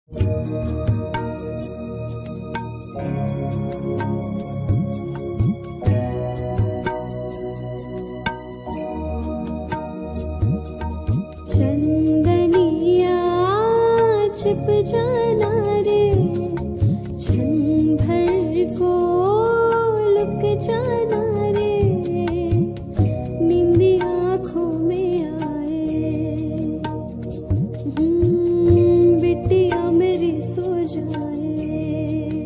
चंदनिया छिप जाना रे, क्षण भर को लुक जाना रे, नींद आँखों में आए, बिटिया मेरी सो जाए,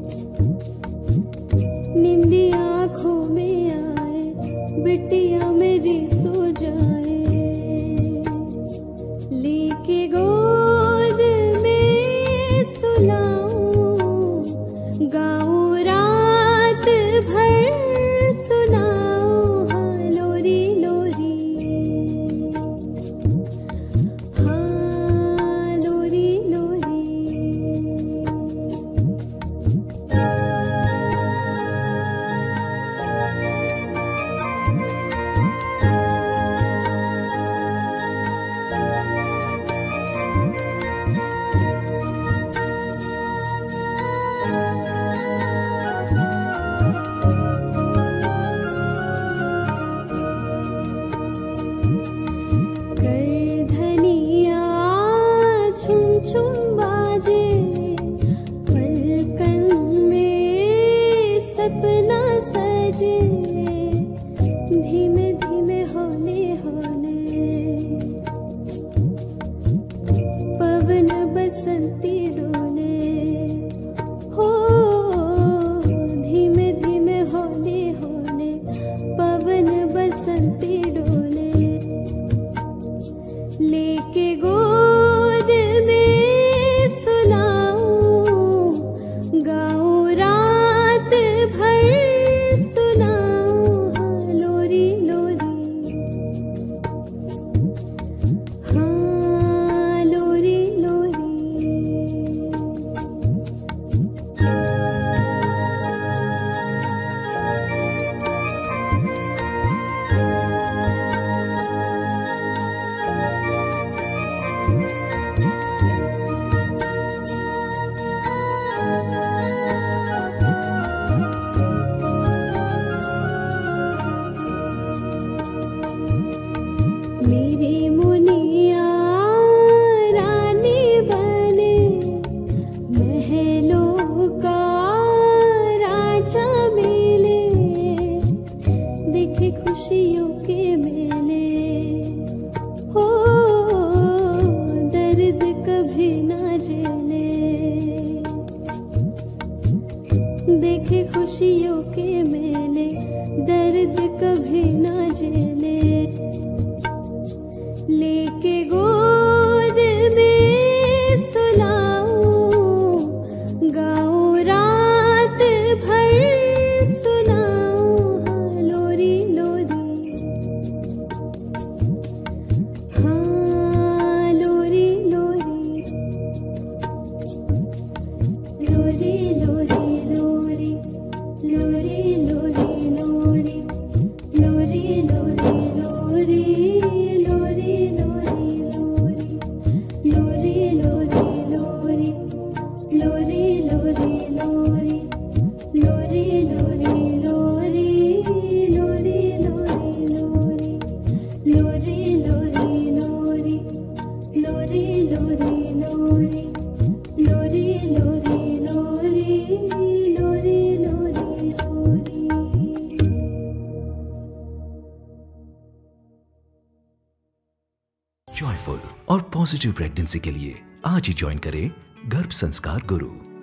नींद आँखों में आए, बिटिया मेरी सो जाए, लेके गोद में सुलाऊं, गाऊं रात भर सुनाऊं, हाँ लोरी लोरी, हाँ लोरी लोरी। करधनिया छुम छुम बाजे, पलकन में सपना सजे, धीमे धीमे होने होने, पवन बसंती डोले, हो धीमे धीमे होने होने, पवन बसंती डोले, लेके गोद में सुलाऊं, गाऊं रात भर सुनाऊं, हाँ लोरी लोरी, हाँ लोरी लोरी। मेरी मुनिया रानी बने, महलों का राजा मिले, देखे खुशियों के मेले, हो दर्द कभी ना झेले, देखे खुशियों के मेले, दर्द कभी ना झेले, लेके गोद में सुलाऊं, गाऊं रात भर सुनाऊं, हाँ लोरी लोरी, हाँ लोरी लोरी, लोरी लोरी लोरी, लोरी लोरी लोरी, लोरी लोरी लोरी, लोरी लोरी लोरी, लोरी लोरी लोरी, लोरी लोरी लोरी, लोरी लोरी लोरी, लोरी लोरी लोरी, लोरी लोरी लोरी, लोरी लोरी लोरी, लोरी लोरी लोरी, लोरी लोरी लोरी। जॉयफुल और पॉजिटिव प्रेगनेंसी के लिए आज ही ज्वाइन करें गर्भ संस्कार गुरु।